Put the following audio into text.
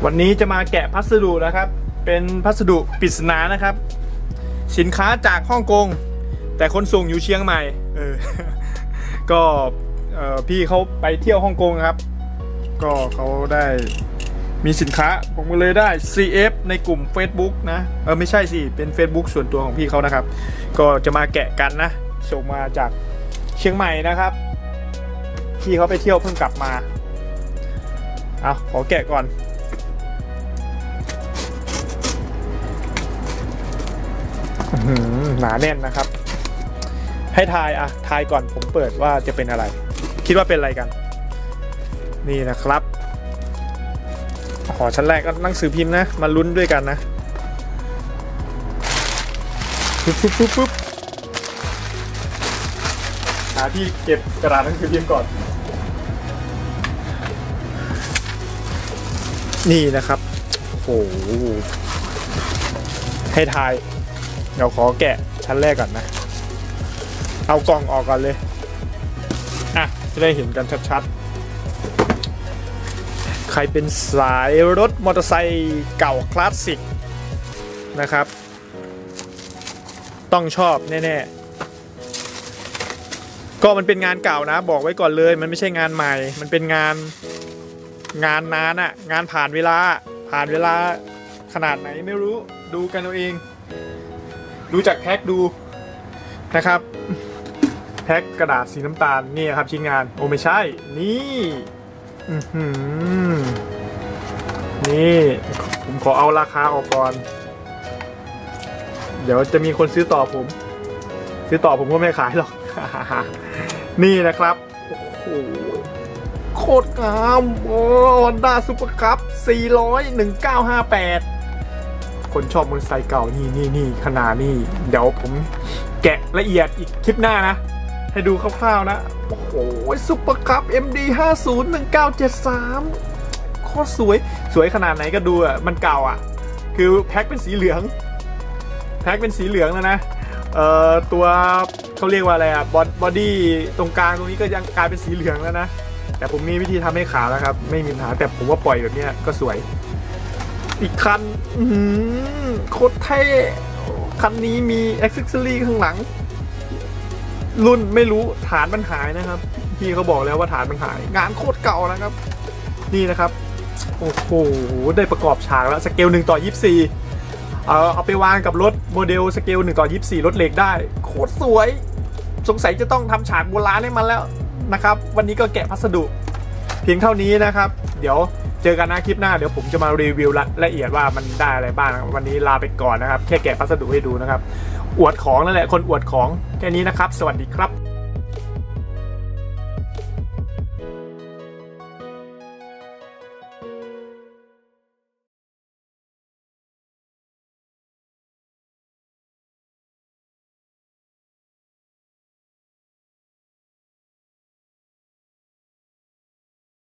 วันนี้จะมาแกะพัสดุนะครับเป็นพัสดุปริศนานะครับสินค้าจากฮ่องกงแต่คนส่งอยู่เชียงใหม่ก็พี่เขาไปเที่ยวฮ่องกงครับก็เขาได้มีสินค้าผมก็เลยได้ CF ในกลุ่ม Facebook นะไม่ใช่สิเป็น Facebook ส่วนตัวของพี่เขานะครับก็จะมาแกะกันนะส่งมาจากเชียงใหม่นะครับพี่เขาไปเที่ยวเพิ่งกลับมาขอแกะก่อนหนาแน่นนะครับให้ทายทายก่อนผมเปิดว่าจะเป็นอะไรคิดว่าเป็นอะไรกันนี่นะครับขอชั้นแรกก็หนังสือพิมพ์นะมาลุ้นด้วยกันนะปุ๊บหาที่เก็บกระดาษหนังสือพิมพ์ก่อนนี่นะครับโอ้โหให้ทายเดี๋ยวขอแกะชั้นแรกก่อนนะเอากล่องออกก่อนเลยจะได้เห็นกันชัดๆใครเป็นสายรถมอเตอร์ไซค์เก่าคลาสสิกนะครับต้องชอบแน่ๆก็มันเป็นงานเก่านะบอกไว้ก่อนเลยมันไม่ใช่งานใหม่มันเป็นงานนานงานผ่านเวลาขนาดไหนไม่รู้ดูกันเอาเองดูจากแพ็คดูนะครับแพ็คกระดาษสีน้ำตาลนี่ครับชิ้นงานโอ้ไม่ใช่นี่นี่ผมขอเอาราคาออกก่อนเดี๋ยวจะมีคนซื้อต่อผมก็ไม่ขายหรอก นี่นะครับโอ้โหโคตรงามHonda Super Cup 400 1958คนชอบมอเตอร์ไซค์เก่านี่ขนาดนี้เดี๋ยวผมแกะละเอียดอีกคลิปหน้านะให้ดูคร่าวๆนะโอ้โหซุปเปอร์คัพ MD 501973โคตรสวยขนาดไหนก็ดูมันเก่าคือแพ็คเป็นสีเหลืองแล้วนะตัวเขาเรียกว่าอะไรบอดี้ตรงกลางตรงนี้ก็ยังกลายเป็นสีเหลืองแล้วนะแต่ผมมีวิธีทำให้ขาวแล้วครับไม่มีปัญหาแต่ผมว่าปล่อยแบบนี้ก็สวยอีกคันโคตรเท่คันนี้มีอ็อกเซสซอรี่ข้างหลังรุ่นไม่รู้ฐานมันหายนะครับพี่เขาบอกแล้วว่าฐานมันหายงานโคตรเก่านะครับนี่นะครับโอ้โหได้ประกอบฉากแล้วสเกล1:24เอาไปวางกับรถโมเดลสเกล1:24รถเหล็กได้โคตรสวยสงสัยจะต้องทำฉากโบราณให้มันแล้วนะครับวันนี้ก็แกะพัสดุเพียงเท่านี้นะครับเดี๋ยวเจอกันนะคลิปหน้าเดี๋ยวผมจะมารีวิวละเอียดว่ามันได้อะไรบ้างวันนี้ลาไปก่อนนะครับแค่แกะพัสดุให้ดูนะครับอวดของนั่นแหละคนอวดของแค่นี้นะครับสวัสดีครับ